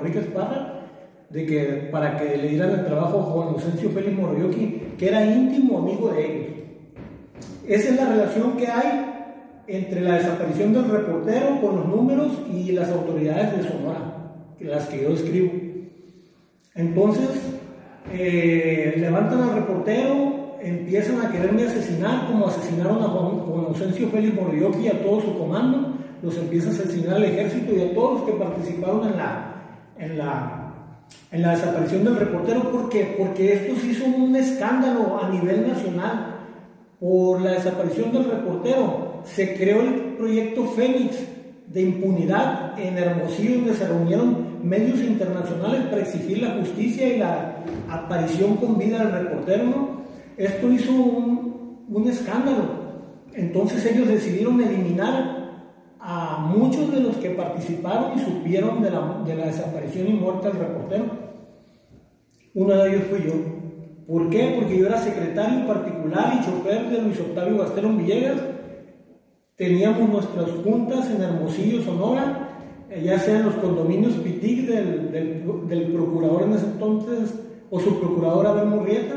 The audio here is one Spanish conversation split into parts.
Enrique Esparra, de que para que le dieran el trabajo a Juan Inocencio Félix Morioki, que era íntimo amigo de ellos. Esa es la relación que hay entre la desaparición del reportero con los números y las autoridades de Sonora, las que yo escribo. Entonces, levantan al reportero, empiezan a quererme asesinar, como asesinaron a Juan Inocencio Félix Morioki y a todo su comando. Los empieza a asesinar al ejército y a todos los que participaron en la desaparición del reportero. ¿Por qué? Porque esto se hizo un escándalo a nivel nacional. Por la desaparición del reportero se creó el proyecto Fénix de impunidad en Hermosillo, donde se reunieron medios internacionales para exigir la justicia y la aparición con vida del reportero, ¿no? Esto hizo un escándalo. Entonces ellos decidieron eliminar a muchos de los que participaron y supieron de la desaparición y muerte del reportero. Uno de ellos fui yo. ¿Por qué? Porque yo era secretario particular y chofer de Luis Octavio Gastelum Villegas. Teníamos nuestras juntas en Hermosillo, Sonora, ya sean los condominios Pitic del procurador en ese entonces, o su procurador Abel Murrieta.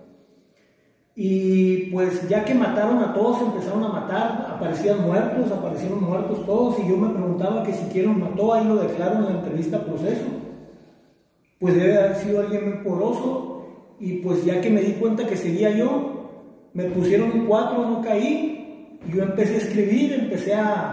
Y pues ya que mataron a todos, empezaron a matar, aparecieron muertos todos, y yo me preguntaba que si quién los mató. Ahí lo declaro en la entrevista Proceso. Pues debe haber sido alguien muy poroso. Y pues ya que me di cuenta que sería yo, me pusieron un 4, no caí, y yo empecé a escribir, empecé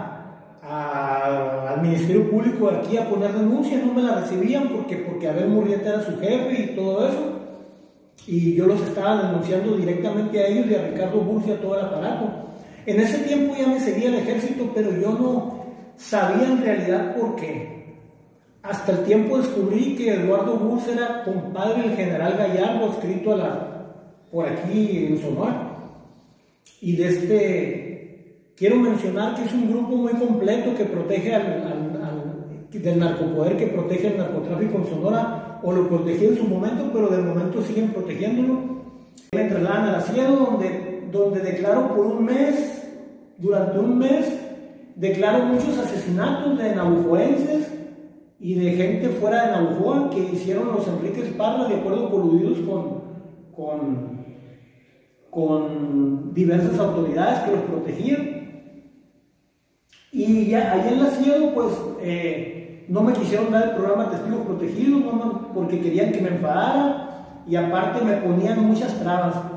al Ministerio Público de aquí a poner denuncias. No me la recibían porque Abel Murrieta era su jefe y todo eso, y yo los estaba denunciando directamente a ellos y a Ricardo Bursi, a todo el aparato. En ese tiempo ya me seguía el ejército, pero yo no sabía en realidad por qué. Hasta el tiempo descubrí que Eduardo Burs era compadre del general Gallardo, adscrito por aquí en Sonora. Y quiero mencionar que es un grupo muy completo que protege del narcopoder, que protege el narcotráfico en Sonora, o lo protegió en su momento, pero de momento siguen protegiéndolo. Me trasladan a la Cielo, donde declaro durante un mes, declaro muchos asesinatos de nabujoenses y de gente fuera de Navajoa que hicieron los Enrique Esparra, de acuerdo coludidos con diversas autoridades que los protegían. Y ya, allá en la Cielo, pues no me quisieron dar el programa Testigos Protegidos, porque querían que me enfadara, y aparte me ponían muchas trabas.